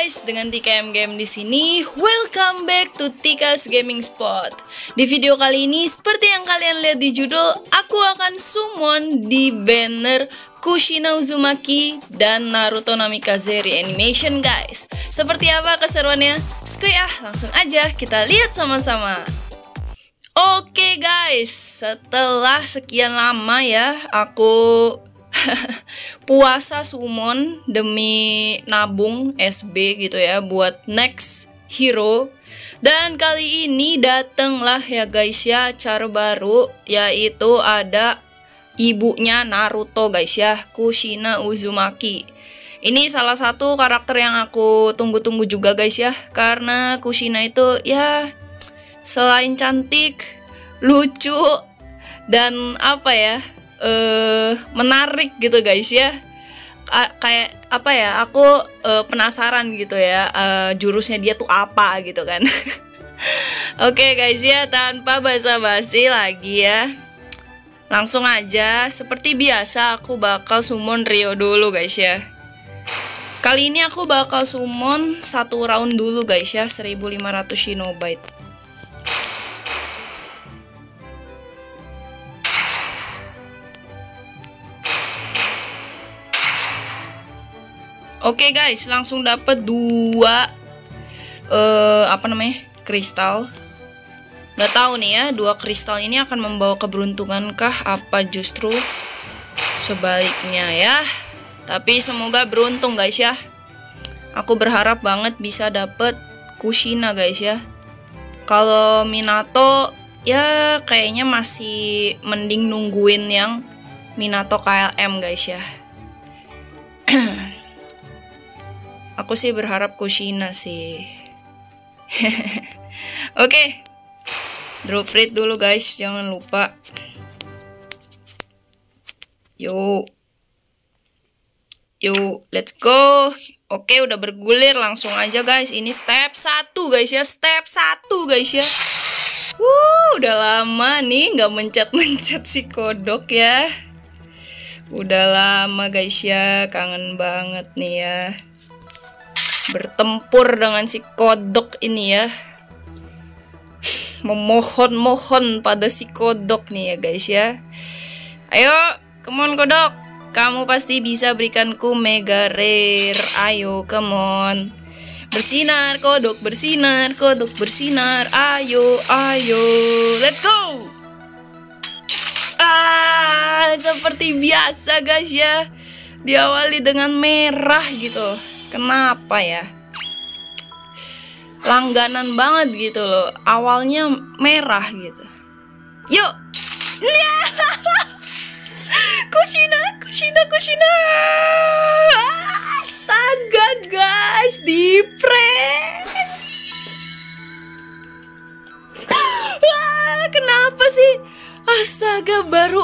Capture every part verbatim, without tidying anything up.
guys, dengan T K M Game di sini. Welcome back to Tika's Gaming Spot. Di video kali ini, seperti yang kalian lihat di judul, aku akan summon di banner Kushina Uzumaki dan Naruto Namikaze Reanimation, guys. Seperti apa keseruannya? Skuy ah, langsung aja kita lihat sama-sama. Oke guys, setelah sekian lama ya aku puasa summon demi nabung S B gitu ya buat next hero. Dan kali ini datanglah ya guys ya cara baru, yaitu ada ibunya Naruto guys ya, Kushina Uzumaki. Ini salah satu karakter yang aku tunggu-tunggu juga guys ya, karena Kushina itu ya selain cantik, lucu, dan apa ya uh, menarik gitu guys ya. A kayak apa ya, aku uh, penasaran gitu ya, uh, jurusnya dia tuh apa gitu kan. Oke guys ya, tanpa basa-basi lagi ya, langsung aja seperti biasa aku bakal summon Rio dulu guys ya. Kali ini aku bakal summon satu round dulu guys ya, seribu lima ratus Shinobite. Oke guys, langsung dapat dua uh, apa namanya kristal. Nggak tahu nih ya, dua kristal ini akan membawa keberuntungankah apa justru sebaliknya ya. Tapi semoga beruntung guys ya. Aku berharap banget bisa dapet Kushina guys ya. Kalau Minato ya kayaknya masih mending nungguin yang Minato K L M guys ya. Aku sih berharap Kushina sih. Oke, okay. Drop rate dulu guys, jangan lupa. Yuk, yuk, let's go. Oke, okay, udah bergulir, langsung aja guys. Ini step satu guys ya, step satu guys ya. Wuh, udah lama nih nggak mencet-mencet si kodok ya. Udah lama guys ya, kangen banget nih ya bertempur dengan si kodok ini ya. Memohon-mohon pada si kodok nih ya guys ya. Ayo, come on kodok, kamu pasti bisa berikanku mega rare. Ayo, come on. Bersinar kodok, bersinar kodok, bersinar. Ayo, ayo, let's go. Ah, seperti biasa guys ya, diawali dengan merah gitu. Kenapa ya? Langganan banget gitu loh. Awalnya merah gitu. Yuk. Kushina, Kushina, Kushina. Astaga guys, di prank. Ah, kenapa sih? Astaga, baru.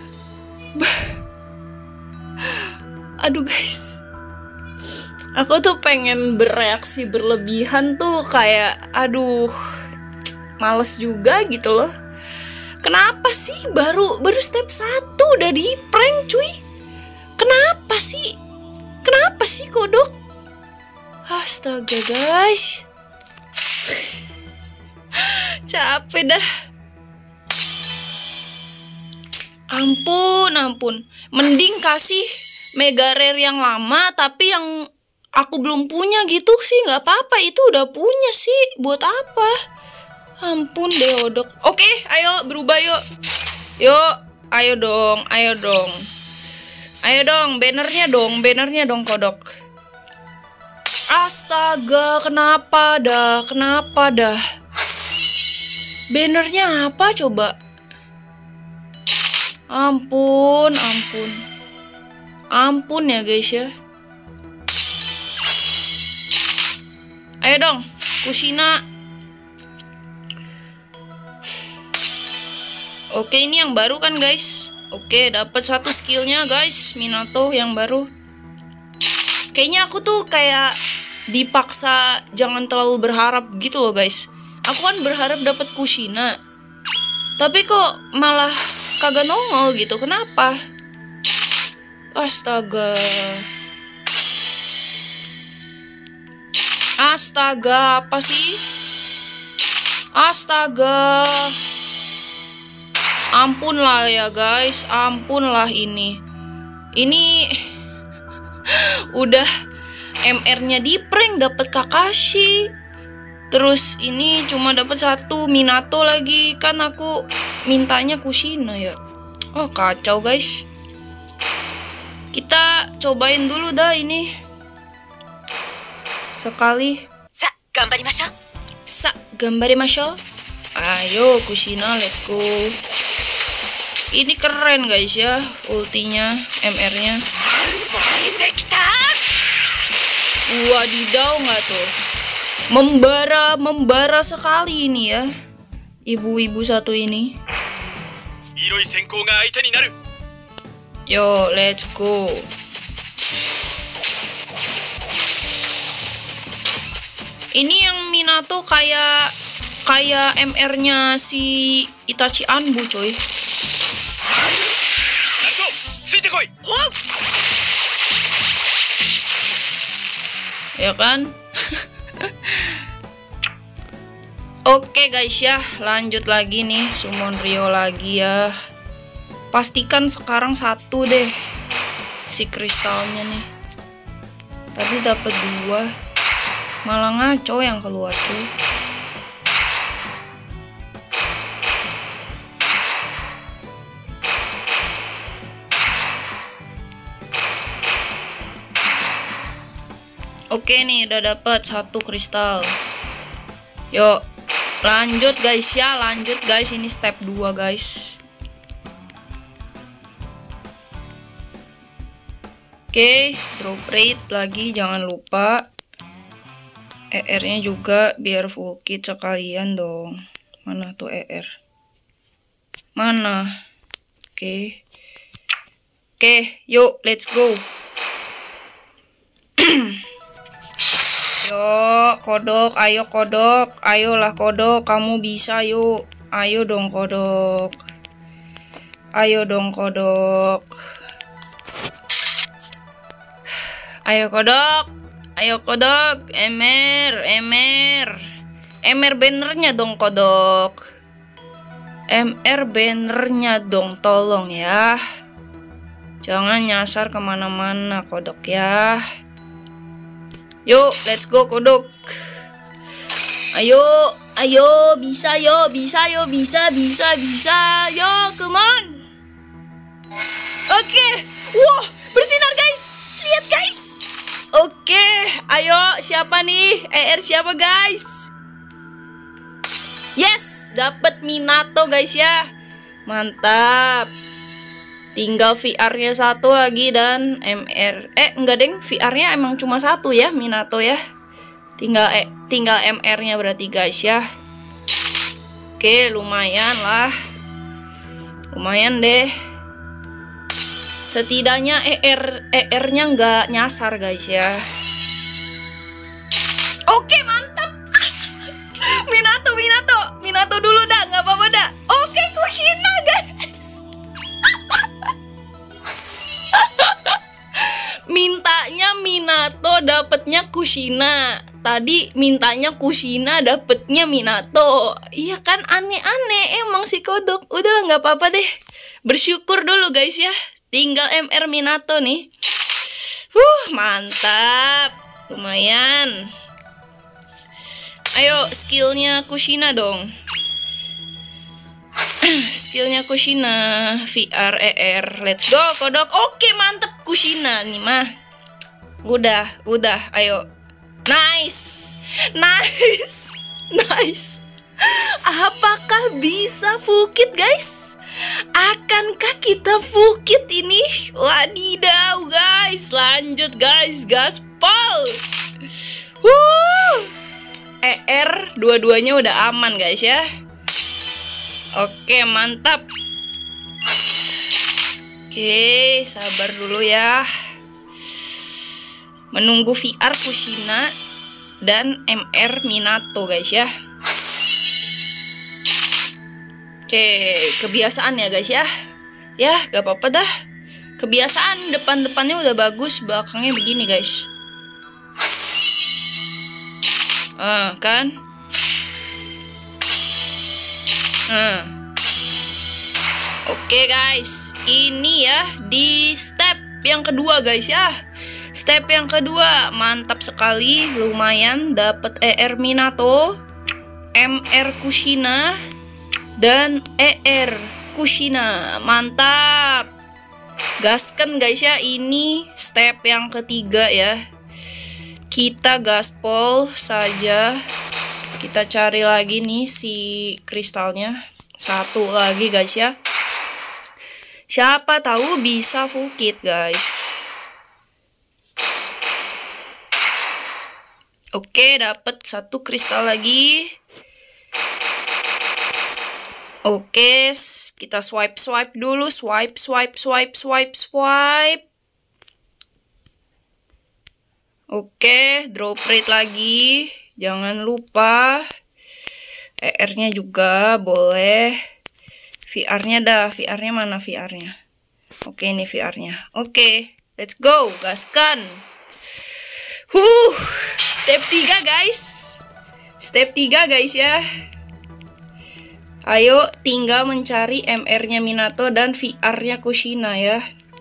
Aduh guys, aku tuh pengen bereaksi berlebihan tuh kayak aduh males juga gitu loh. Kenapa sih baru baru step satu udah di prank cuy? Kenapa sih? Kenapa sih kodok? Astaga guys, capek dah. Ampun, ampun. Mending kasih mega rare yang lama tapi yang aku belum punya gitu sih, nggak apa-apa, itu udah punya sih, buat apa? Ampun deh odok. Oke, ayo berubah yuk. Yuk, ayo dong, ayo dong. Ayo dong, bannernya dong, bannernya dong kodok. Astaga, kenapa dah? Kenapa dah? Bannernya apa coba? Ampun, ampun. Ampun ya guys ya. Ayo dong, Kushina. Oke, ini yang baru kan guys. Oke, dapat satu skillnya guys, Minato yang baru. Kayaknya aku tuh kayak dipaksa jangan terlalu berharap gitu loh guys. Aku kan berharap dapat Kushina, tapi kok malah kagak nongol gitu. Kenapa? Astaga. Astaga, apa sih? Astaga. Ampun lah ya guys, ampun lah ini. Ini udah M R-nya di prank dapat Kakashi. Terus ini cuma dapat satu Minato lagi, kan aku mintanya Kushina ya. Oh, kacau guys. Kita cobain dulu dah ini. Sekali. Sa, gambarimashou. Sa, gambarimashou. Ayo Kushina, let's go. Ini keren guys ya, ultinya, M R-nya. Wadidaw nggak tuh? Membara, membara sekali ini ya, ibu-ibu satu ini. Yo, let's go. Ini yang Minato kayak kayak M R-nya si Itachi Anbu coy. Ya kan? Oke guys ya, lanjut lagi nih, summon Ryo lagi ya. Pastikan sekarang satu deh si kristalnya nih. Tadi dapat dua, malah ngaco yang keluar tuh. Oke nih, udah dapat satu kristal. Yuk, lanjut guys ya, lanjut guys, ini step dua guys. Oke, drop rate lagi, jangan lupa. E R-nya juga biar full kit sekalian dong. Mana tuh E R? Mana? Oke. Oke, yuk, let's go. Yo, kodok, ayo kodok, ayolah kodok, kamu bisa yuk, ayo dong kodok, ayo dong kodok, ayo kodok, ayo kodok, emer, emer, emer bannernya dong kodok, M R bannernya dong, tolong ya, jangan nyasar kemana-mana kodok ya. Yuk, let's go kodok. Ayo, ayo, bisa yo, bisa yo, bisa, bisa, bisa. Yo, come on. Oke, wow, bersinar guys. Lihat guys. Oke, ayo, siapa nih? E R siapa guys? Yes, dapat Minato guys ya. Mantap. Tinggal V R-nya satu lagi dan M R. Eh, enggak deng, V R-nya emang cuma satu ya, Minato ya. Tinggal eh, tinggal M R-nya berarti guys ya. Oke, lumayan lah. Lumayan deh. Setidaknya E R E R-nya nggak nyasar guys ya. Oke, mantap. Minato, Minato. Minato dulu dah, nggak apa-apa dah. Oke, Kushina guys. Mintanya Minato, dapetnya Kushina. Tadi mintanya Kushina, dapetnya Minato. Iya kan, aneh-aneh emang si kodok. Udah nggak apa-apa deh. Bersyukur dulu guys ya. Tinggal M R Minato nih. Huh, mantap. Lumayan. Ayo, skillnya Kushina dong. Skillnya Kushina, V R, E R, let's go kodok. Oke, mantep Kushina nih mah. Udah, udah, ayo. Nice, nice, nice. Apakah bisa full kit guys? Akankah kita full kit ini? Wadidaw guys, lanjut guys, gaspol. Wuh. E R dua-duanya udah aman guys ya. Oke, mantap. Oke, sabar dulu ya. Menunggu V R Kushina dan M R Minato guys ya. Oke, kebiasaan ya guys ya. Ya, gak apa-apa dah. Kebiasaan, depan-depannya udah bagus, belakangnya begini guys. Ah, kan? Nah. Oke guys, ini ya di step yang kedua guys ya. Step yang kedua, mantap sekali, lumayan dapat E R Minato, M R Kushina, dan E R Kushina. Mantap. Gaskan guys ya, ini step yang ketiga ya. Kita gaspol saja. Kita cari lagi nih si kristalnya. Satu lagi guys ya. Siapa tahu bisa full kit guys. Oke, dapat satu kristal lagi. Oke, kita swipe swipe dulu, swipe swipe swipe swipe swipe. Oke, drop rate lagi. Jangan lupa E R-nya juga boleh. V R-nya dah, V R-nya mana V R-nya? Oke, ini V R-nya. Oke, let's go, gaskan. Huh, step tiga guys. Step tiga guys ya. Ayo tinggal mencari M R-nya Minato dan V R-nya Kushina ya.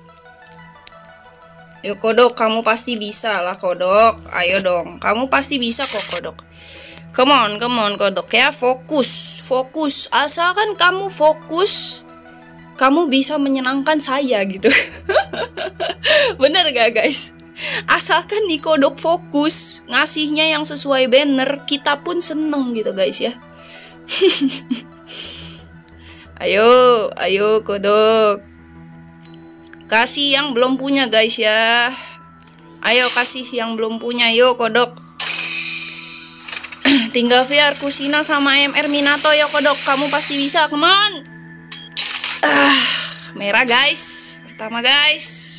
Yuk Kodok, kamu pasti bisa lah Kodok. Ayo dong, kamu pasti bisa kok Kodok. Come on, come on Kodok ya, fokus, fokus. Asalkan kamu fokus, kamu bisa menyenangkan saya gitu. Bener gak guys? Asalkan nih Kodok fokus, ngasihnya yang sesuai banner, kita pun seneng gitu guys ya. Ayo, ayo Kodok. Kasih yang belum punya guys ya. Ayo kasih yang belum punya, yuk Kodok. Tinggal V R Kushina sama M R Minato ya Kodok. Kamu pasti bisa, come on. Ah, merah guys. Pertama guys.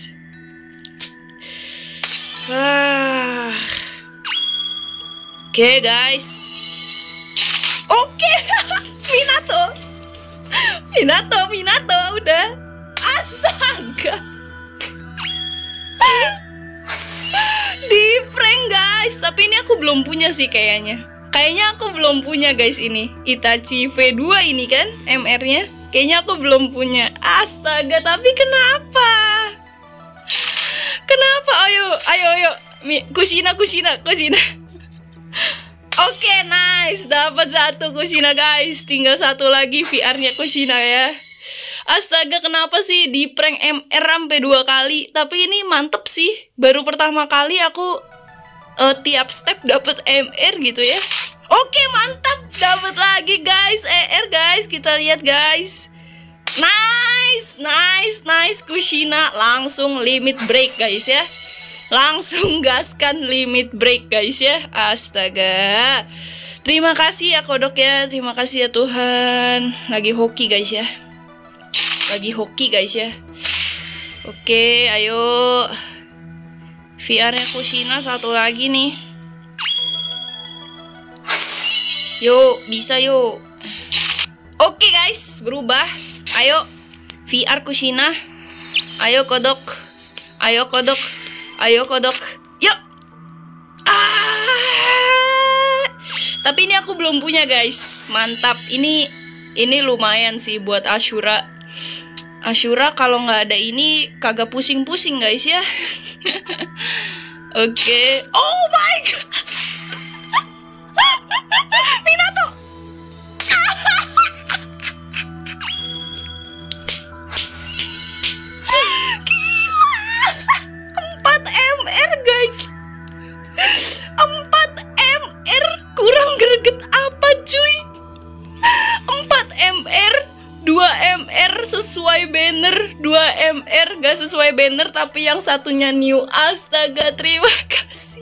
Ah. Oke okay, guys. Oke, okay. Minato. Minato, Minato udah. Astaga. Di prank guys, tapi ini aku belum punya sih kayaknya. Kayaknya aku belum punya guys ini. Itachi V dua ini kan M R-nya. Kayaknya aku belum punya. Astaga, tapi kenapa? Kenapa? Ayo, ayo, ayo. Kushina, Kushina, Kushina. Oke, okay, nice. Dapat satu Kushina guys. Tinggal satu lagi V R-nya Kushina ya. Astaga, kenapa sih di prank M R sampai dua kali? Tapi ini mantep sih. Baru pertama kali aku uh, tiap step dapat M R gitu ya. Oke, mantap. Dapat lagi guys, E R guys. Kita lihat guys. Nice, nice, nice Kushina. Langsung limit break guys ya. Langsung gaskan limit break guys ya. Astaga. Terima kasih ya Kodok ya. Terima kasih ya Tuhan. Lagi hoki guys ya. Lagi hoki guys ya. Oke, ayo. V R-nya Kushina satu lagi nih. Yuk, bisa yuk. Oke guys, berubah. Ayo V R Kushina. Ayo Kodok. Ayo Kodok. Ayo Kodok. Yuk. Ah. Tapi ini aku belum punya guys. Mantap. Ini ini lumayan sih buat Ashura. Ashura kalau nggak ada ini kagak pusing-pusing guys ya. Oke. Okay. Oh my god. Minato. Gila. empat M R guys. empat M R kurang greget apa cuy? empat M R, dua M R sesuai banner, dua M R gak sesuai banner tapi yang satunya new. Astaga, terima kasih.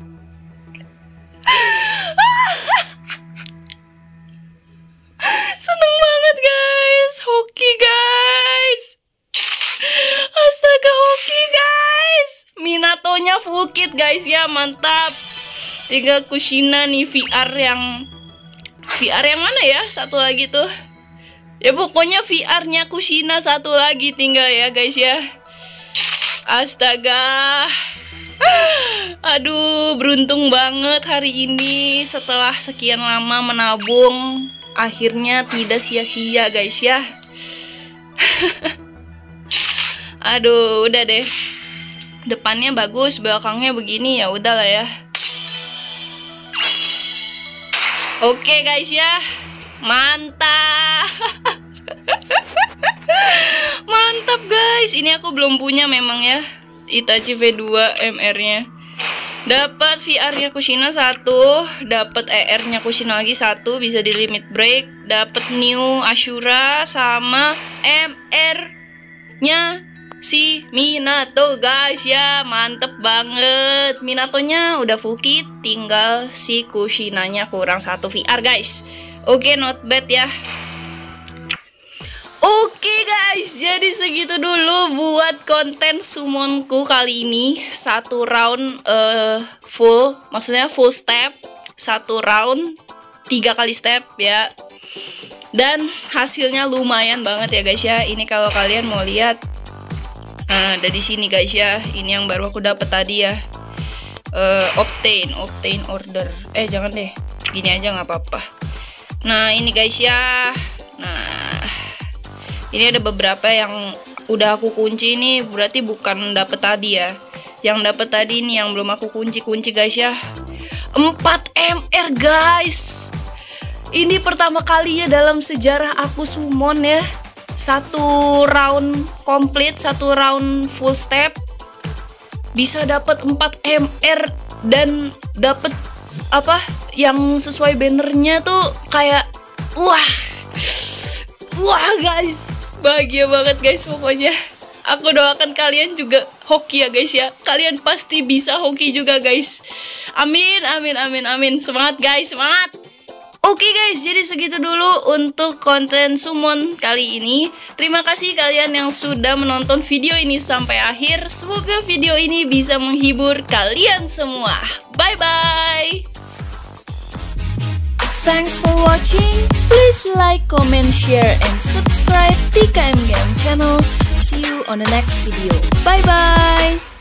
Seneng banget guys, hoki guys. Astaga, hoki guys. Minatonya full kit guys ya, mantap. Tinggal Kushina nih V R yang V R yang mana ya? Satu lagi tuh. Ya pokoknya V R-nya Kushina satu lagi tinggal ya guys ya. Astaga. Aduh, beruntung banget hari ini setelah sekian lama menabung. Akhirnya tidak sia-sia guys ya. Aduh, udah deh. Depannya bagus, belakangnya begini ya udahlah ya. Oke guys ya. Mantap. Mantap guys. Ini aku belum punya memang ya. Itachi V dua M R-nya. Dapat V R-nya Kushina satu, dapat E R-nya Kushina lagi satu, bisa di limit break, dapat new Ashura sama M R-nya si Minato guys ya. Mantep banget. Minatonya udah full kit, tinggal si Kushinanya kurang satu V R guys. Oke, not bad ya. Oke guys, jadi segitu dulu buat konten summonku kali ini. Satu round uh, full, maksudnya full step. Satu round, tiga kali step ya. Dan hasilnya lumayan banget ya guys ya. Ini kalau kalian mau lihat, uh, ada di sini guys ya. Ini yang baru aku dapat tadi ya. Uh, obtain, obtain order. Eh jangan deh, gini aja nggak apa-apa. Nah ini guys ya. Nah, ini ada beberapa yang udah aku kunci nih, berarti bukan dapet tadi ya. Yang dapet tadi ini yang belum aku kunci-kunci guys ya. empat M R guys. Ini pertama kalinya dalam sejarah aku summon ya. Satu round komplit, satu round full step bisa dapet empat M R dan dapet apa yang sesuai bannernya tuh kayak wah. Wah guys, bahagia banget guys pokoknya. Aku doakan kalian juga hoki ya guys ya. Kalian pasti bisa hoki juga guys. Amin, amin, amin, amin. Semangat guys, semangat. Oke guys, jadi segitu dulu untuk konten summon kali ini. Terima kasih kalian yang sudah menonton video ini sampai akhir. Semoga video ini bisa menghibur kalian semua. Bye-bye. Thanks for watching. Please like, comment, share, and subscribe T K M Game channel. See you on the next video. Bye bye.